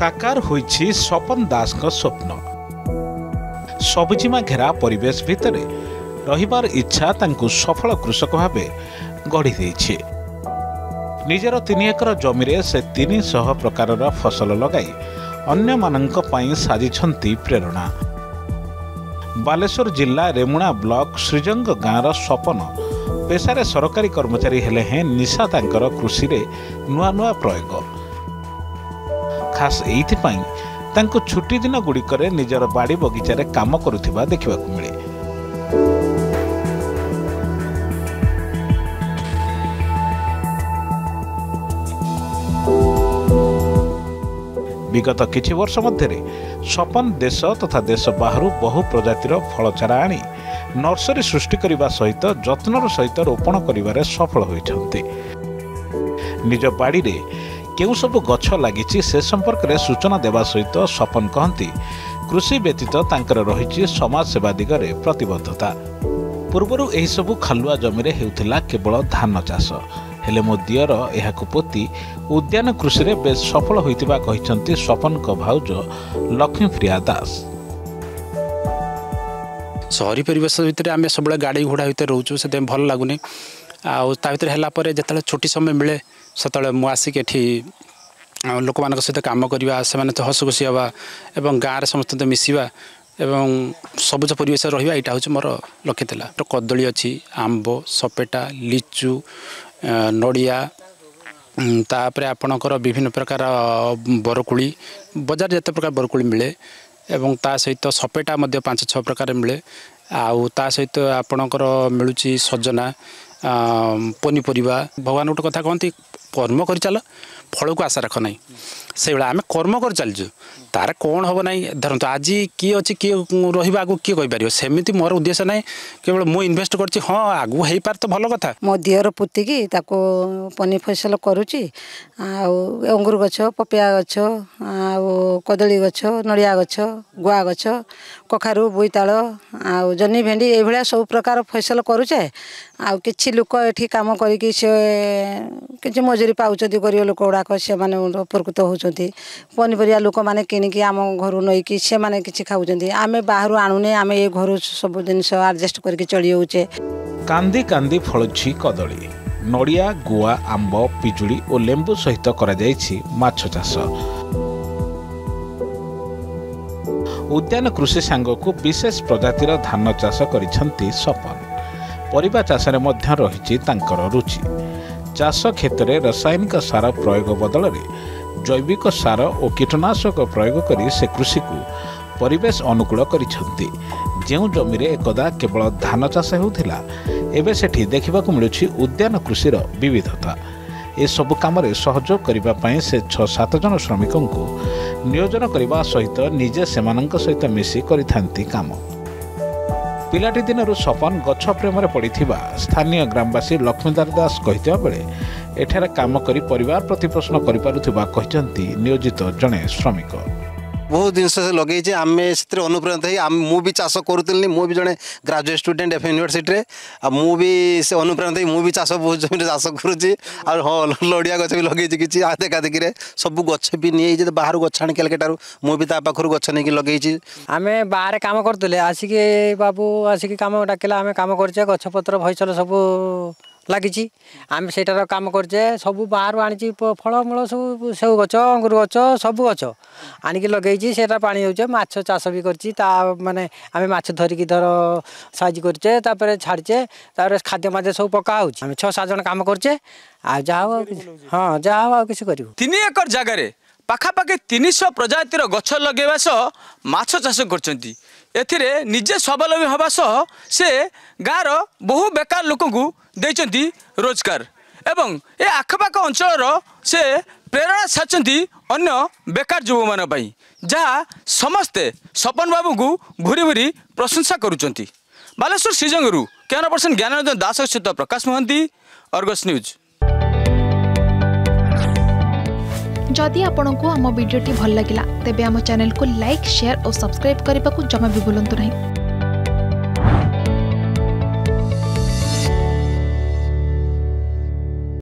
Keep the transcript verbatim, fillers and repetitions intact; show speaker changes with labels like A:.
A: साकार होइछि स्वपन दास का स्वप्न। सबुजिमा घेरा परिवेश भितर रहिबार इच्छा तांकु सफल कृषक भावे गढ़ी देइछि। निजर तीन एकर जमीरे से तीन सौ प्रकार फसल लगाई अन्य मानंक पई साजिछंती प्रेरणा। बालेश्वर जिला रेमुणा ब्लॉक श्रीजंग गाँवर स्वपन पेशारे सरकारी कर्मचारी हेले हैं निशा तांकर कृषि रे नुआ नुआ प्रयोग। खास एइथिपाई तांको छुट्टी दिन गुड़िकरे निजर बाड़ी बगीचारे काम करुथिबा देखिबाकू मिले। विगत किछि वर्ष मध्य स्वपन देश तथा देश बाहर बहु प्रजातिर फल चारा आनी नर्सरी सृष्टि करने सहित जत्नर सहित रोपण करिबारे सफल होइछन्ते। निज बाड़ी रे केउ सब गछ लागिछि से संपर्क रे सूचना देवा सहित स्वपन कहती कृषि व्यतीत तांकर रहिछि समाज सेवा दिगरे प्रतिबद्धता। पूर्वरु एही सबु खालुआ जमीरे हेउथिला केवल धान चाष, हेले मो दियर एहाकु पोती उद्यान कृषि रे बेस सफल होइतिबा कहिसंती स्वपन को भाउज लक्ष्मीप्रिया दास।
B: शहरी परिवेश भितर आम सब गाड़ी घोड़ा भितर रोचु से भल लगुनि आतर जिते छुट्टी समय मिले से मु आसिक एठी लोक मान सहित कम करवा से हस खुशी हवा एवं गाँव समस्त मिसवा एवं सबुज परिवेश रहा यहाँ हूँ मोर लक्ष्य था। तो कदली अच्छी आंब सपेटा लिचु नड़िया तापर आपणकर विभिन्न प्रकार बरकोली बजार जिते प्रकार बरकोली मिले एवं ता सहित सपेटा मध्य पांच छः प्रकार मिले आउ ता सहित आपणकर मिलूची सजना पनीपरिया। भगवान गोटे कथा कहती कर्म कर चल फल को आशा रख ना से आम कर्म कर चलचु तार कौन हम ना धरत आज किए अच्छी किए रहा आगू किए कहीपर सेमती मोर उद्देश्य ना केवल मु इन्वेस्ट कर हाँ आगू हो पार तो भल कथा।
C: मो दियर पुतिकी पनी फसल करुच्ची अंगूर गछ पपिया गछ कदली गछ नड़िया गछ गुआ गछ कखारू बोईताल आ जनी भेंडी ये सब प्रकार फसल करुचे आ किछि लोक एठी काम करिकि से किछि मजूरी पाउछथि गरीब लोक गुड़ाक से माने उपकृत होउछथि। पनीपरिया लोक माने किनिकि आम घर नईकि से माने किछि खाउछथि आमे बाहरु आणुने आमे ए घर सब जिनिस एडजस्ट करके चली होउछे।
A: कांदी कांदी फळुछि कदली नड़िया गुआ आंब पिजुड़ी और लेंबू सहित करा जायछि माछ चाष। उद्यान कृषि सांगकु विशेष प्रजातिर धान चाष करिसंती स्वपन। परिबा चाषरे मध्य रहिछि तांकर रुचि। चाष क्षेत्र में रासायनिक सार प्रयोग बदल में जैविक सार और कीटनाशक प्रयोग कर से कृषि को परिवेश अनुकूल करिसंती। जेउ जमीरे एकदा केवल धान चाष होउथिला एबे सेठी देखिबाकू मिलुछि उद्यान कृषिर विविधता। ए सब कामरे सहयोग करिबा पई से छह सात जन श्रमिकों को नियोजन करने सहित निजे सेमानंक सहित मिसी करिथांती काम। पिलाटी दिनरु स्वपन गछ प्रेम पड़िथिबा स्थानीय ग्रामवासी लक्ष्मीदार दास कहिथिबा बेले एठारे काम करी परिवार प्रतिपोषण करि पारुथिबा कहिसंती नियोजित जणे श्रमिक।
D: बहुत जिन से लगे आम से अनुप्रेरित है मुझे चाष करूँ मुझे जड़े ग्राजुएट स्टूडेंट एफ यूनिवर्सिटी मुझे से अनुप्रेरित है मुझे चाष बहुत जमी चाष करुँची हाँ लड़िया गच भी लगे कि देखा देखी सब गच भी नहीं बाहर गच आनी कलकटारू मुझे पाखर गच नहीं लगे
E: आम बाहर कम करूँ आसिक बाबू आसिक कम डाकिला आम कम करे गछपत्र भैसल सब लगी आम सेटार कम करचे सब बाहर आनी फलमूल सब सेव गच अंगूर गच सब गच आणिक लगे सेटा पानी होचे माछ चाष भी करची ता माने आम माछ धरिकी धर साइज करचे तापर छाड़चे तापर खाद्य माद्य सब पका होची आम छह सात जन काम करचे आ जाओ हाँ जाओ आ किसी करियो।
F: तीन एकर जगार पाखापाखि तीन सौ प्रजातिर गछ लगेवा सह माछ चाष करछंती। एथिरे निजे स्वावलंबी हवा सह से गाँव बहु बेकार लोक देइचंती रोजगार एवं ए आखपाख अंचल से प्रेरणा छाड़चंती अन्य बेकार युवा मान पई जहाँ समस्ते स्वपन बाबू को भूरी भूरी प्रशंसा करुचंती। बालेश्वर श्रीजंगरू कैमरा पर्सन ज्ञानरंजन दास सहित प्रकाश महंती, अर्गस न्यूज।
G: जदि आपंक आम भिडी भल लगा तेब आम चैनल को लाइक शेयर और सब्सक्राइब करने को जमा भी भूलु नहीं।